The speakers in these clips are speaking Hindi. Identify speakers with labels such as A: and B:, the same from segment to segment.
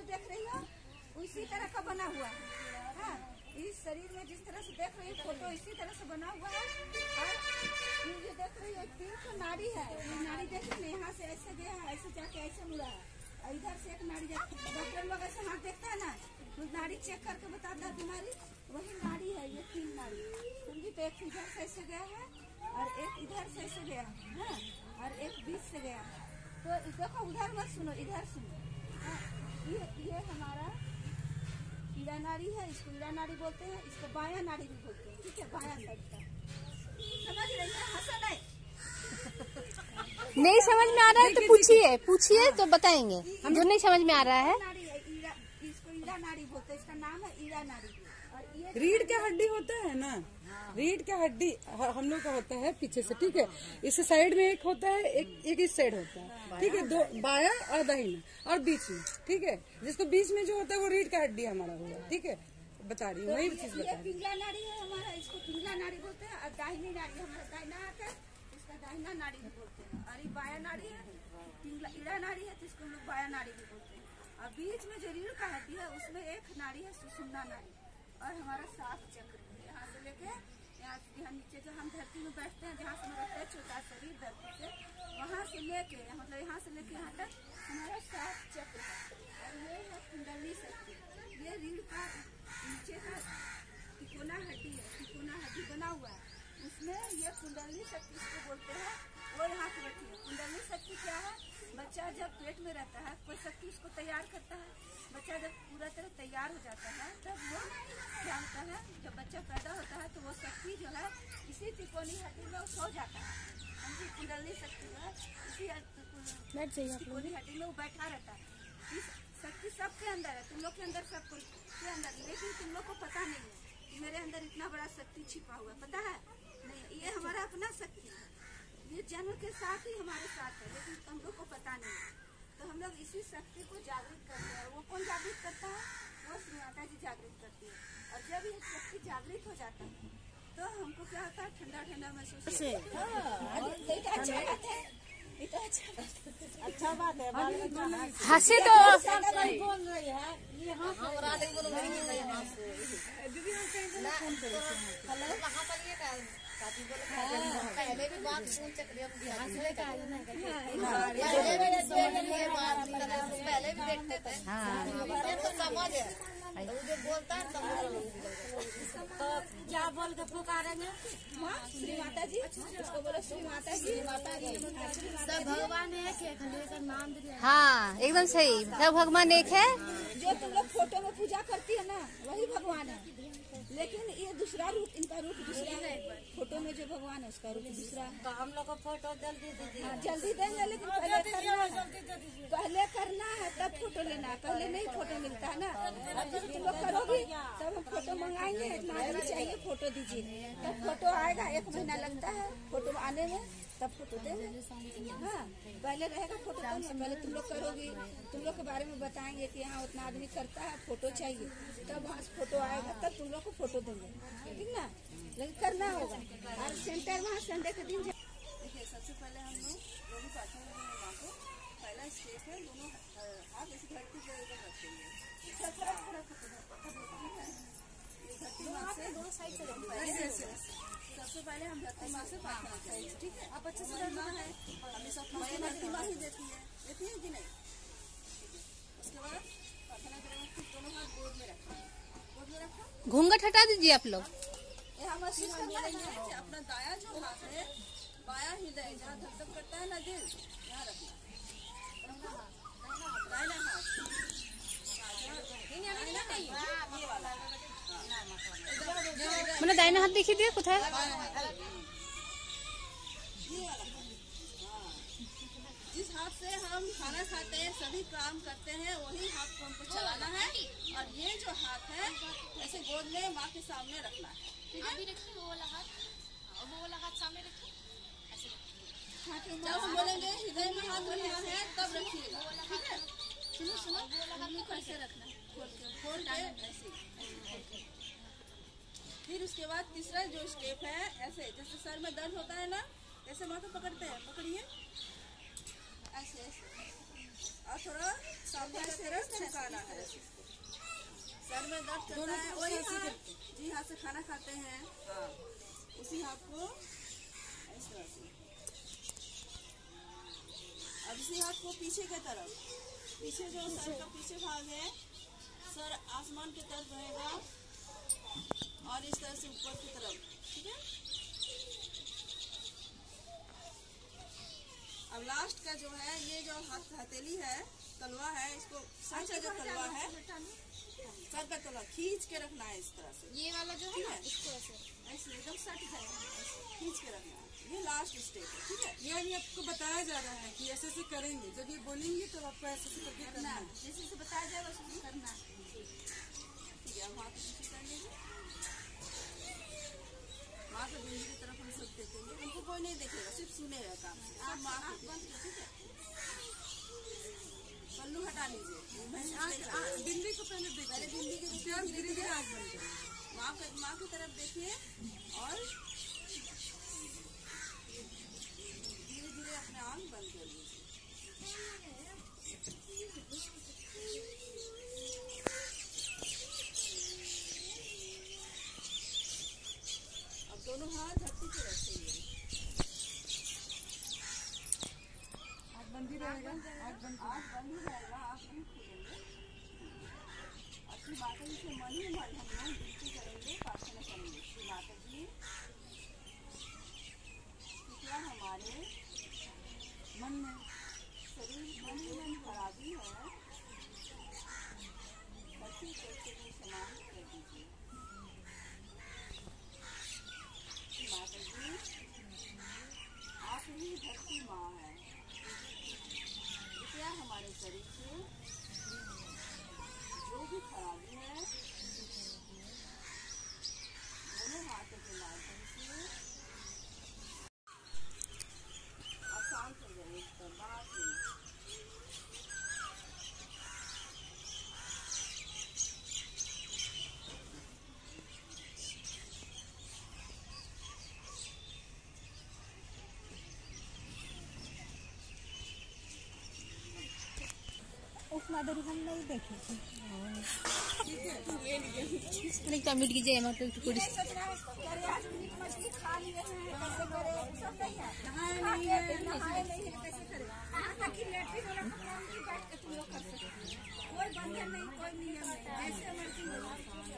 A: देख रही हो उसी तरह का बना हुआ है। हाँ, इस शरीर में जिस तरह से देख रही हो फोटो इसी तरह से बना हुआ है। और ये देख रही हो 3 तो नाड़ी है, ये नाड़ी देख रही है, यहाँ से ऐसे गया है, ऐसे जाके ऐसे मुड़ा है, और इधर से एक नाड़ी डॉक्टर लोग ऐसे हाथ देखता है ना, तो नाड़ी चेक करके बताता है बीमारी, वही नाड़ी है ये 3 नाड़ी समझी। तो एक इधर से ऐसे गया है और एक इधर से ऐसे गया है, और एक बीच से गया है। तो देखो उधर मत सुनो, इधर सुनो। ये हमारा ईड़ा नाड़ी है, इसको ईड़ा नाड़ी बोलते हैं, इसको बायां नाड़ी भी बोलते हैं, ठीक है, बायां साइड का। समझ रही है? हंसा
B: नहीं समझ में आ रहा है तो पूछिए, पूछिए तो बताएंगे। जो नहीं समझ में आ रहा है
A: नाड़ी है, इसको ईड़ा नाड़ी बोलते हैं, इसका नाम है ईड़ा नाड़ी। और ये
C: रीढ़ का हड्डी होता है ना, रीढ़ का हड्डी हम लोग का होता है पीछे से, ठीक है। इस साइड में एक होता है, एक इस साइड होता है, ठीक है, 2 बाया और दाहिना और बीच में, ठीक है। जिसको बीच में जो होता है वो रीढ़ का हड्डी हमारा हुआ, ठीक है, बता रही हूँ, वही चीज बता रही हूँ।
A: पिंगला नाड़ी है हमारा, इसको पिंगला नाड़ी बोलते हैं। और दाहिनी नाड़ी हमारा दाहिना हाथ है, इसका दाहिना नाड़ी भी बोलते हैं। और ये बाया नाड़ी है, पिंगला ईड़ा नाड़ी है, तो इसको हम लोग बाया नाड़ी भी बोलते हैं। और बीच में जो रीढ़ का हड्डी है उसमें एक नाड़ी है सुषुम्ना नाड़ी, और हमारा 7 चक्र है, यहाँ से लेके यहाँ नीचे जो हम धरती में बैठते हैं, जहाँ से हमारा टच होता है शरीर धरती से, वहाँ से लेके मतलब यहाँ से लेके यहाँ तक हमारा 7 चक्र है। और ये है कुंडली शक्ति, ये रीढ़ का नीचे का तिकोना हड्डी है, तिकोना हड्डी बना हुआ है, उसमें ये कुंडली शक्ति इसको बोलते हैं। वो यहाँ पे बैठी है। कुंडली शक्ति क्या है? बच्चा जब पेट में रहता है कोई शक्ति उसको तैयार करता है, बच्चा जब पूरा तरह तैयार हो जाता है तब वो क्या होता है, जब बच्चा पैदा होता है तो वो शक्ति जो है इसी तिकोनी हड्डी में सो जाता है, समझी। कुंडली शक्ति है इसी तिकोनी हड्डी में वो बैठा रहता है। इस शक्ति सबके अंदर है, तुम लोग के अंदर, सब के अंदर, लेकिन तुम लोग को पता नहीं है कि मेरे अंदर इतना बड़ा शक्ति छिपा हुआ है, पता है नहीं। ये हमारा अपना शक्ति है, ये जन्म के साथ ही हमारे साथ है, लेकिन हम लोग को पता नहीं है। तो हम लोग इसी शक्ति को जागृत करते हैं। वो कौन जागृत करता है? वो श्री माता जी जागृत करती है। और जब ये शक्ति जागृत हो जाता है तो हमको क्या होता है, ठंडा ठंडा महसूस होता है। अच्छा बात है।
B: हंसे तो
A: बोल रही है
D: पहले भी बात सुन चक्री पहले भी देखते थे, तो समझ है जो बोलता है
A: तो क्या बोल के पुकारेंगे? श्री माता जी, उसको बोलो श्री माता जी।
D: सब भगवान एक है, का नाम दिया।
B: हाँ एकदम सही, सब भगवान एक है।
A: जो तुम लोग फोटो में पूजा करती है ना वही भगवान है, लेकिन ये दूसरा रूप, इनका रूप दूसरा है। फोटो में जो भगवान है उसका रूप दूसरा है।
D: तो हम लोग को फोटो जल्दी दीजिए।
A: हाँ जल्दी देंगे, लेकिन पहले करना है तब फोटो लेना है, पहले नहीं फोटो मिलता है ना। अब जब तुम लोग करोगी तब हम फोटो मंगाएंगे, इतना आदमी चाहिए फोटो दीजिए, तब फोटो आएगा। 1 महीना लगता है फोटो आने में, तब फोटो देंगे। हाँ पहले रहेगा फोटो, पहले तुम लोग करोगी, तुम लोग के बारे में बताएंगे कि हाँ उतना आदमी करता है, फोटो चाहिए, तब वहाँ से फोटो आएगा, तब तुम लोग को फोटो देंगे, ठीक ना। लेकिन करना होगा। और सेंटर वहाँ संडे के दिन देखिए, सबसे पहले हम लोग दोनों पार्टी में बांटो। पहला स्टेप है, दोनों हाथ इस धरती के ऊपर रखेंगे, दोनों साइड से। सबसे पहले हम धरती माँ से प्रार्थना करेंगे, ठीक है। आप अच्छे से करना है, हमें सब धरती माँ ही देती है कि नहीं। उसके बाद प्रार्थना करेंगे, फिर दोनों हाथ गोद में रखेंगे, गोद में रखो।
B: घूंघट हटा दीजिए आप लोग।
A: हम बोलेंगे अपना दाया जो हाथ है, बाया हृदय जहाँ धक करता है ना दिल, यहाँ रखना। दाहिना हाथ ये वाला,
B: मैंने दाहिना हाथ देखी दिया कुछ है।
A: जिस हाथ से हम खाना खाते हैं, सभी काम करते हैं, वही हाथ को हमको चलाना है। और ये जो हाथ है ऐसे गोद में माँ के सामने रखना है, ठीक है।
D: रखिए वो वाला हाथ, और वो वाला हाथ सामने रखिए।
A: जब हम बोलेंगे हृदय में हाथ रखना है तब रखिएगा, ठीक है। सुनो कैसे रखना है, खोल के ऐसे। फिर उसके बाद तीसरा जो स्टेप है, ऐसे जैसे सर में दर्द होता है ना, ऐसे माथा पकड़ते हैं, पकड़िए ऐसे ऐसे, और थोड़ा सामने ऐसे झुकाना है। सर में दर्द करता है वही हाथ, जी हाथ से खाना खाते हैं, हाँ उसी हाथ को इस तरह से। अब इसी हाथ को पीछे की तरफ, पीछे जो सर का पीछे भाग है, सर आसमान की तरफ रहेगा और इस तरह से ऊपर की तरफ, ठीक है। अब लास्ट का जो है, ये जो हथेली है, तलवा है, इसको सर का जो तलवा है, सर का तलवा खींच के रखना है इस तरह से।
B: ये वाला जो
A: ठीक
B: है
A: है,
B: इसको
A: ऐसे एकदम सट जाएगा, खींच के रखना है। ये लास्ट स्टेप है, ठीक है।
C: ये अभी आपको बताया जा रहा है कि ऐसे ऐसे करेंगे, जब ये बोलेंगे तो आपको ऐसे ऐसे करके करना है।
A: जैसे जैसे बताया जाएगा वैसे करना है। ठीक है, अब हाथ नीचे कर लीजिए, माँ को बिंदी की तरफ हम सब देखेंगे, उनको कोई नहीं देखेगा, सिर्फ सुनेगा काम। आप माँ बंद कर, ठीक है। पल्लू हटा लीजिए,
C: बिंदी को पहले देखिए,
A: पहले बिंदी की
C: उसके बाद धीरे धीरे आँख बंद करें।
A: माँ की तरफ देखिए और धीरे धीरे अपने आँख बंद कर लीजिए। अब दोनों हाथ धरती पे रखेंगे,
C: आँख बंद ही रहेगा, आँख बंद
A: ही रहेगा, आप नहीं खोलेंगे। अपनी माता जी से मन ही मन हम लोग विनती करेंगे, प्रार्थना करेंगे कि माता जी क्या हमारे
C: मन में
A: शरीर मन ही मन खराबी है, धरती कैसे भी समाहित कर दीजिए। माता जी आप ही धरती माँ है, कृपया हमारे शरीर से जो भी खराबी है दोनों हाथों के माध्यम से आसान कर जाए। इसका बात
D: उस माधुरी हम नहीं देखे थे।
B: मिट कीजिए मतलब थोड़ी
A: मछली खा लिए हैं, कैसे करे, सब नहीं है, नहाए नहीं है, कैसे करे। यहाँ तक कि लेटरिन वाला कपड़ा भी बैठ के तुम लोग कर सकते हैं, कोई बंधन नहीं, कोई नियम नहीं, जैसे मर्जी हो।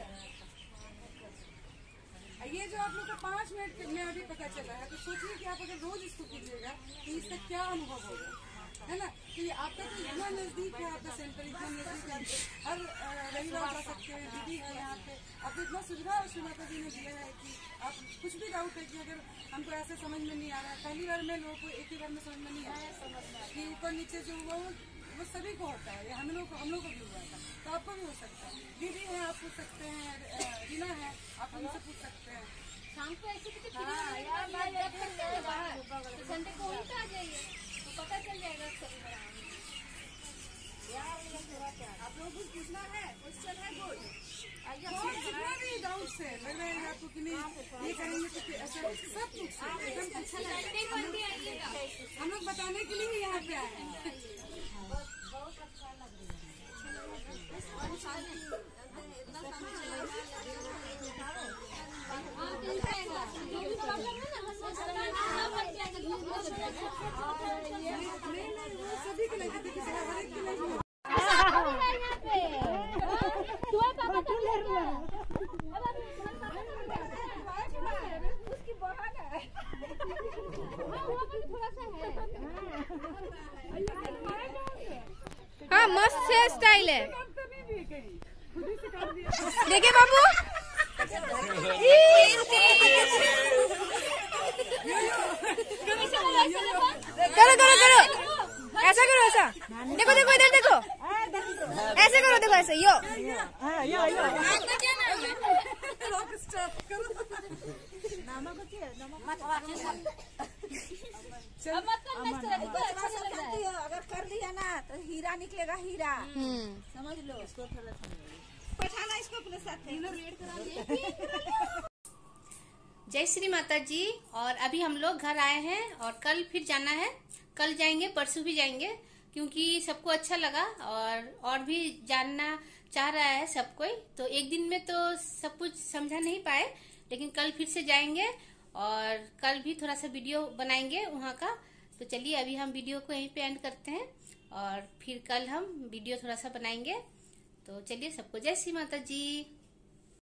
C: ये जो आप लोग को 5 मिनट में अभी पता चला है, तो सोचिए कि आप अगर रोज इसको कीजिएगा तो इसका क्या अनुभव होगा, है ना। तो ये आपका तो इतना नजदीक है, आपका सेंटर इतना नजदीक है, हर रविवार जा सकते हैं, दीदी है यहाँ पे, आपको इतना सुविधा श्री माता जी ने दिया है कि आप कुछ भी डाउट है कि अगर हमको ऐसे समझ में नहीं आ रहा है, पहली बार में लोगों को एक ही बार में समझ में नहीं आया कि ऊपर नीचे जो हुआ वो सभी को होता है, हम लोग को भी हुआ था, तो आपको भी हो सकता है। दीदी है, आप पूछ सकते हैं, रीना है, आप उनसे पूछ सकते हैं।
B: शाम को ऐसे किसी संडे को वहीं पे आ जाइए तो पता चल जाएगा सभी बड़ा।
A: आप लोग कुछ पूछना है, क्वेश्चन है कोई?
C: जितना भी डाउट से लग रहा है आपको कि नहीं ये करेंगे तो ऐसा सब कुछ एकदम अच्छा लगेगा। हम लोग बताने के लिए यहाँ पे आए हैं। सभी के लगे थे, हर एक के लगे।
B: हाँ मस्त है, स्टाइल है। देखिए बाबू, करो करो करो, ऐसा करो, ऐसा देखो देखो, इधर देखो, ऐसे करो, देखो ऐसे, यो
A: अगर कर लिया ना तो हीरा निकलेगा, हीरा समझ लो। बैठाना इसको अपने साथ में।
B: जय श्री माता जी। और अभी हम लोग घर आए हैं और कल फिर जाना है, कल जाएंगे, परसों भी जाएंगे,
E: क्योंकि सबको अच्छा लगा और भी जानना चाह रहा है सब कोई। तो एक दिन में तो सब कुछ समझा नहीं पाए, लेकिन कल फिर से जाएंगे और कल भी थोड़ा सा वीडियो बनाएंगे वहाँ का। तो चलिए अभी हम वीडियो को यहीं पे एंड करते हैं और फिर कल हम वीडियो थोड़ा सा बनाएंगे। तो चलिए सबको जय श्री माता जी।